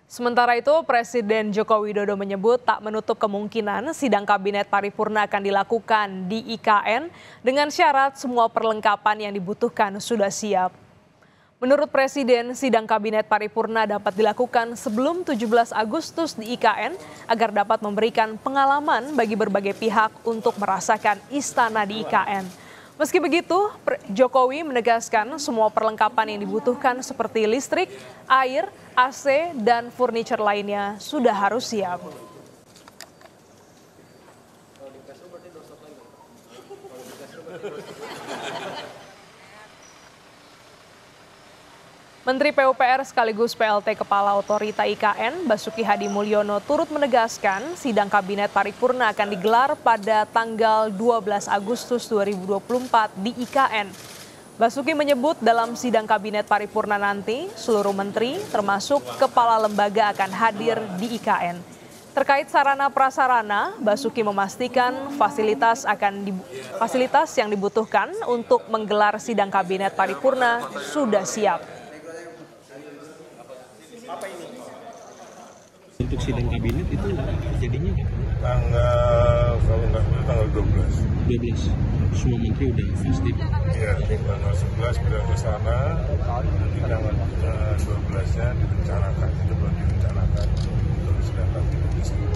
Sementara itu, Presiden Joko Widodo menyebut tak menutup kemungkinan sidang kabinet paripurna akan dilakukan di IKN dengan syarat semua perlengkapan yang dibutuhkan sudah siap. Menurut Presiden, sidang kabinet paripurna dapat dilakukan sebelum 17 Agustus di IKN agar dapat memberikan pengalaman bagi berbagai pihak untuk merasakan istana di IKN. Meski begitu, Jokowi menegaskan semua perlengkapan yang dibutuhkan seperti listrik, air, AC, dan furniture lainnya sudah harus siap. Menteri PUPR sekaligus PLT Kepala Otorita IKN, Basuki Hadi Mulyono turut menegaskan sidang kabinet paripurna akan digelar pada tanggal 12 Agustus 2024 di IKN. Basuki menyebut dalam sidang kabinet paripurna nanti, seluruh menteri termasuk kepala lembaga akan hadir di IKN. Terkait sarana prasarana, Basuki memastikan fasilitas yang dibutuhkan untuk menggelar sidang kabinet paripurna sudah siap. Untuk sidang kabinet itu jadinya kalau nggak salah tanggal 12. 12. Semua menteri udah pasti. Iya, tanggal 11 sudah ke sana, nanti tanggal 12-nya direncanakan, itu baru direncanakan untuk sidang kabinet di sana.